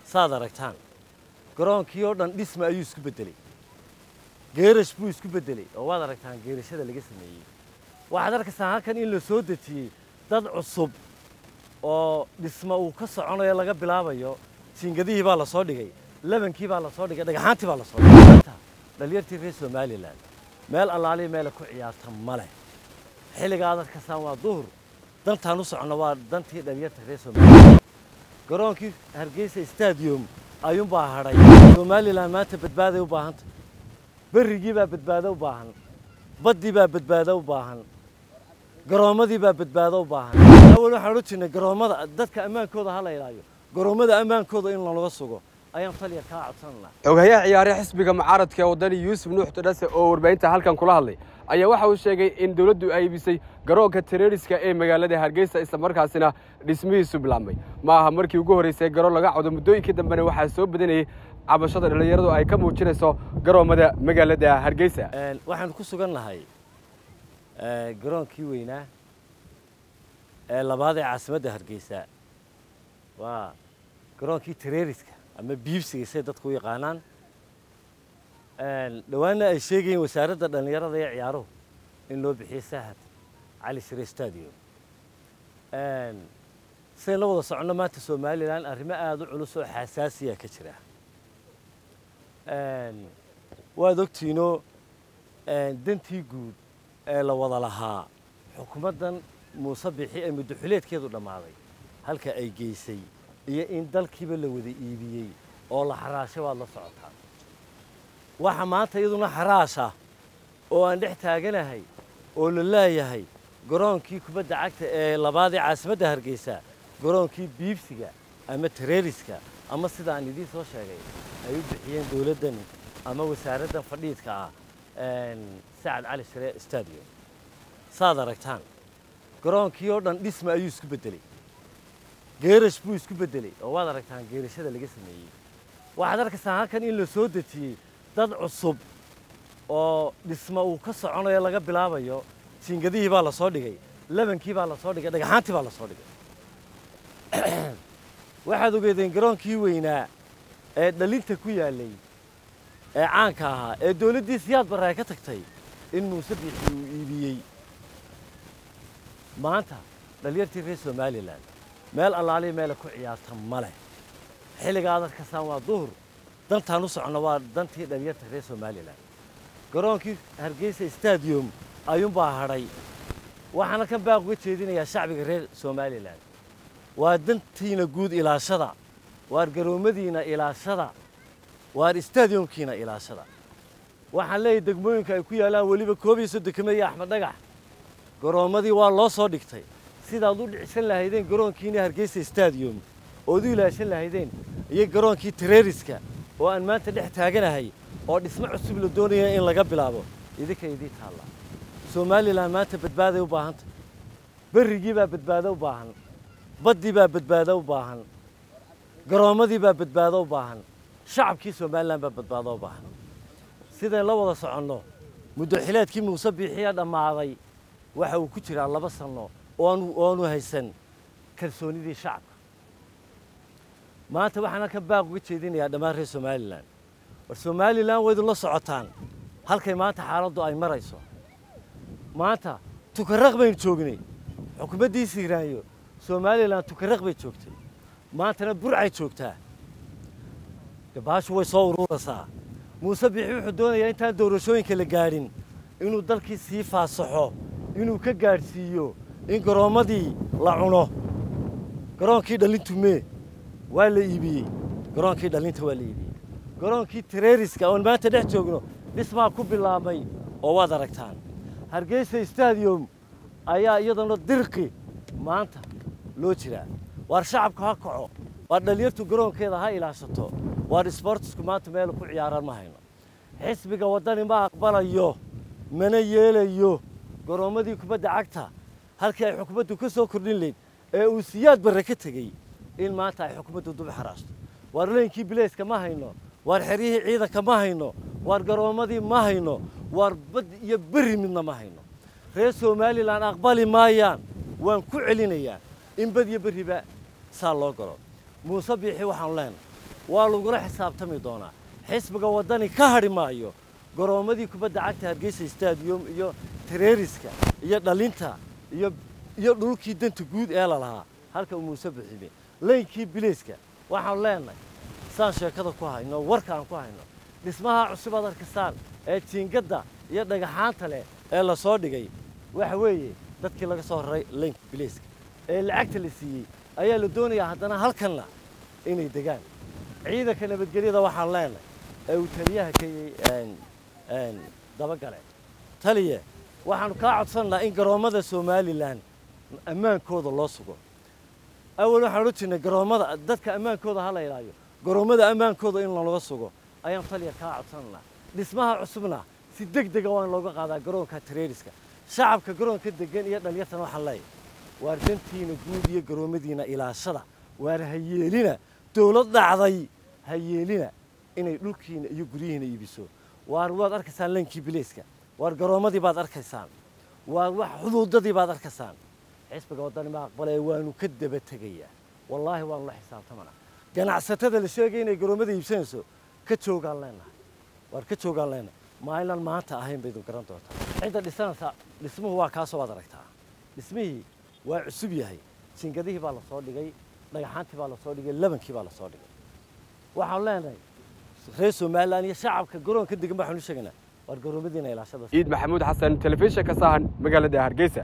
saad aragtaan garoonkii oo dhan dhisma ayuu isku bedelay geerash buu isku bedelay oo waad aragtaan geerashada laga sameeyay waxaad arkaysaa halkan in la soo dejiyay dad cusub oo dhisma uu ka soconayo laga bilaabayo siingadihii baa la soo dhigay labankii baa la soo dhigay dhagaxaantii baa la soo dhigay dhalinyartii reer Somaliland meel allaali meel ku ciyaarta male xilliga aad arkasaan waa duhur dantaan u socono waa dantii dhalinyarta reer Somaliland garoonkii Hargeysa Stadium ayuun baa haray Somaliland maanta badbaaday u baahanta berrigii baa badbaado u baahan badii baa badbaado u baahan garoomadii baa badbaado u baahan awal waxaan u jirnay garoomada dadka ammaankooda hala ilaaliyo garoomada ammaankooda in laga sugo ayaan taliya ka codsanaa ogayaha ciyaaraha xisbiga mucaaradka wadani Yuusuf Nuux Tadase oo warbaahinta halkan kula hadlay ayaa waxa uu sheegay in dawladdu ay ibisay garoonka Terroriska ee magaalada Hargeysa isla markaasina dhismihiisu bilaabmay maaha markii ugu horeysay garoon laga cawdo muddooyinkii dambena waxa soo badanayay cabashada dhalinyaradu ay ka muujinayso garoomada magaalada Hargeysa waxaan ku sugannahay garoonkii weynaa ee labaad ee caasimadda Hargeysa waa garoonkii Terroriska ama biibsiga say dadku u yaqaanaan dhawaana ay sheegayeen wasaaradda dhalinyarada ee ciyaaruhu in loo bixiyo Sahad Cali Shire Stadium say la wada socono maanta Somaliland arrimo aad u culus oo xasaasiya ka jira waad ogtiino dantii guud ee la wada lahaa xukuumaddan Muuse Bixi ee muddaxileedkeedu dhamaaday halka ay geysay iyo in dalkiiba la wada iibiyay oo la xaraashay waad la socotaa waxa maanta iyaduna xaraasha oo aan dhex taaganahay oo la leeyahay garoonkii kubadda cagta ee labaad ee caasimadda Hargeysa garoonkii biibsiga ama Terroriska ama sida aan idin soo sheegay ay u bixiyeen dawladdan ama wasaaradda fadhiidka ah Sahad Cali Shire Stadium saad aragtaan garoonkii oo dhan dhisma ayuu isku bedelay geerash buu isku bedelay oo waad aragtaan geerashada laga sameeyay waxaad arkaysaa halkan in la soo dejiyay dad cusub oo dhisma uu ka soconayo laga bilaabayo siingadihii baa la soo dhigay labankii baa la soo dhigay dhagaxaantii baa la soo dhigay waxaad ogeedeen garoonkii weynaa ee dhalinta ku yaalay ee caanka ahaa ee dawladdii Siyaad Barre ka tagtay in Muuse Bixi uu iibiyey maanta dhalinyartii reer Somaliland meel allaali meel ku ciyaarta male xilliga aad arkasaan waa duhur dantaan u socono waa dantii dhalinyarta reer Somaliland garoonkii Hargeysa Stadium ayuun baa haray waxaana kan baaq uga jeedinayaa shacbiga reer Somaliland waa dantiina guud ilaashada waa garoomadiina ilaashada waa stadiumkiina ilaashada waxaan leeyahay degmooyinka ay ku yaalaan waliba 11 kamay Axmed Dhagax garoomadii waa loo soo dhigtay sidaad u dhicsan lahaydeen garoonkiina Hargeysa Stadium oo u ilaashan lahaydeen iyo garoonkii Terroriska oo aan maanta dhex taaganahay oo dhismo cusub la doonayo in laga bilaabo idinka idii taala Somaliland maanta badbaaday u baahanta berrigii baa badbaado u baahan badii baa badbaado u baahan garoomadii baa badbaado u baahan shacabkii Somaliland baa badbaado u baahan sideen la wada socono muddaxileedkii Muuse Bixi dhamaaday waxa uu ku jiraa 2 sano oo haysan kalsoonidii shacabka maanta waxaan ka baaq uga jeedinayaa dhammaan reer Somaliland war Somaliland way la socotaan halkay maanta xaaladdu ay marayso maanta tukaraq bay joognay xukuumaddii Siiraayo Somaliland tukaraq bay joogtay maantana burcay joogtaa gabaashu way soo ururaysaa Muuse Bixi wuxuu doonayaa intaan doorashooyinka la gaarin inuu dalkii sii faasaxo inuu ka gaarsiiyo in garoomadii la cuno garoonkii dhalintu waa la iibiyey garoonkii dhalinta waa la iibiyey garoonkii Terroriska oo maanta dhex joogno dhismaa ku bilaabmay oo waad aragtaan Hargeysa Stadium ayaa iyadana dirqi maanta loo jiraa war shacabka ha kaco war dhalinyartu garoonkeeda ha ilaashato war sportsku maanta meel ku ciyaaraan ma hayno xisbiga wadani ma aqbalayo mana yeelayo garoomadii kubadda cagta halkii ay xukuumaddu ka soo kordhin leed ee uu Siyaad Barre ka tagay in maanta ay xukuumaddu dub xaraasto war leenkii bileeska ma hayno war xeriyihii ciidanka ma hayno war garoomadii ma hayno war bad iyo berri midna ma hayno reer Somaliland aqbali maayaan waan ku celinayaa in bad iyo berriba saa loo galo Muuse Bixi waxaan leenahay waa lagula xisaabtami doonaa xisbiga wadani ka hadhi maayo garoomadii kubadda cagta Hargeysa Stadium iyo Tereeriska iyo dhalinta iyo dhulkii danta guud ee la lahaa halka uu Muuse Bixibe leenkii bileeska waxaan leenahay saan sheekada ku hayno warka aan ku hayno dhismaha cusub aad arkisaan ee jiingada iyo dhagaxaanta leh ee la soo dhigay waxa weeye dadkii laga soo raray leenk bileeska ee lacagta la siiyay ayaa la doonayaa haddana halkanna inay degaan ciidanka nabadgelyada waxaan leenahay ee uu taliyaha ka dabagale taliye waxaan ka codsanaa in garoomada Somaliland ammaankooda loo sugo awal waxaan u jirnay garoomada dadka ammaankooda hala ilaaliyo garoomada ammaankooda in laga sugo ayaan taliya ka codsanaa dhismaha cusubna si degdeg ah waan looga qaadaa garoonka Tereeriska shacabka garoonka degan iyo dhalinyarada waxa leeyahay waar dantiina guud iyo garoomadiina ilaashada waar hayeelina dawlad dhacday hayeelina inay dhulkiina iyo guriyihiina iibiso waar waad arkaysaan leenkii bileeska waar garoomadii baad arkaysaan waar wax xuduudadii baad arkaysaan xisbiga wadani ma aqbalay waanu ka daba tagayaa wallahi waan la xisaabtamana ganacsatada la sheegay inay garoomada iibsanayso ka joogaan leenahay waar ka joogaan leenahay maalan maanta ahayn bay garan doontaa cidda dhisanaysa dhismuhu waa kaas oo aragtaa dhismihii waa cusub yahay jingadihii baa la soo dhigay dhagaxaantii baa la soo dhigay labankii baa la soo dhigay waxaan leenahay reer Somaliland iyo shacabka garoonka degan waxaan u sheegnaa war garoomadiina ilaashada Iid Maxamuud Xasan telefishinka Sahan magaalada Hargeysa